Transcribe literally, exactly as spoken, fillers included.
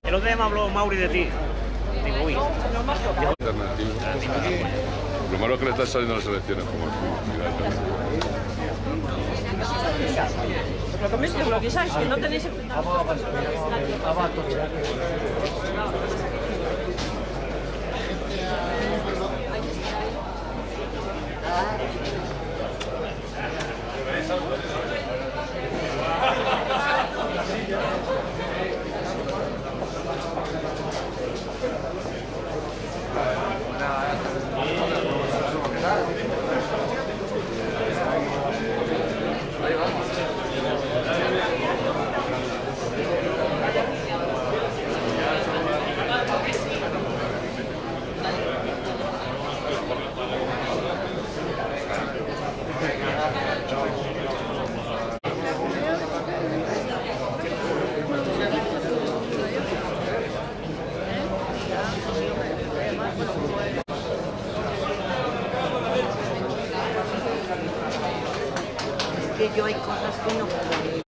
El otro día me habló Mauri de ti. Digo, uy. Alternativo. Lo malo es que le están saliendo las elecciones como el Lo que me lo que sabes, que no tenéis enfrentamientos. Que yo hay cosas que no puedo.